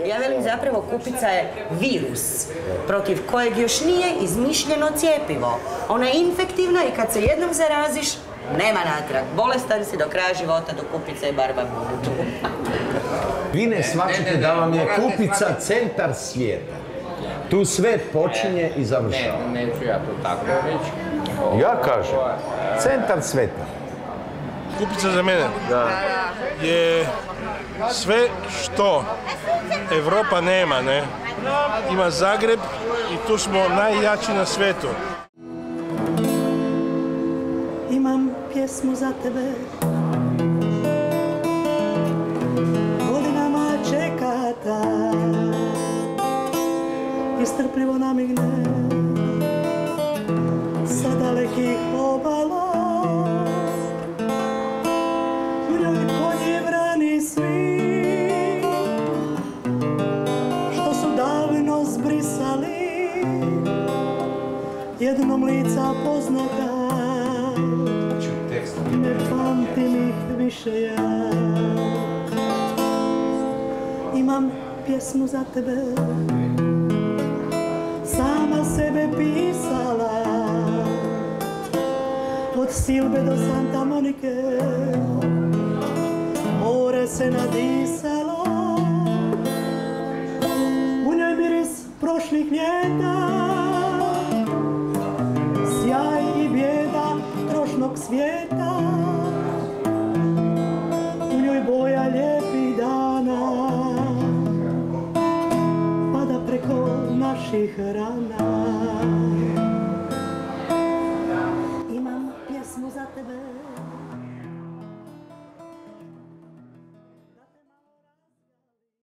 Ja velim zapravo Kupica je virus protiv kojeg još nije izmišljeno cjepivo. Ona je infektivna i kad se jednom zaraziš, nema natrag. Bolestan si do kraja života, do Kupice i barba budu tu. Vi ne shvaćate da vam je Kupica centar svijeta. Tu sve počinje i završava. Neću ja to tako reći. Ja kažem, centar svijeta. Kupica za mene je sve što Evropa nema, ne? Ima Zagreb i tu smo najjači na svijetu. Imam pjesmu za tebe, godinama čekata, istrpljivo namigne sa dalekih obala. U njoj konji vrani svi, što su davno zbrisali, jednom lica poznata. Ne pamtim ih više ja. Imam pjesmu za tebe, sama sebe pisala, od Silbe do Santa Monike, more se nadisalo, u njoj miris prošlih ljeta, sjaj i bijeda trošnog svijeta, u njoj boja lijepih dana, pada preko naših rana. Imam pjesmu za tebe.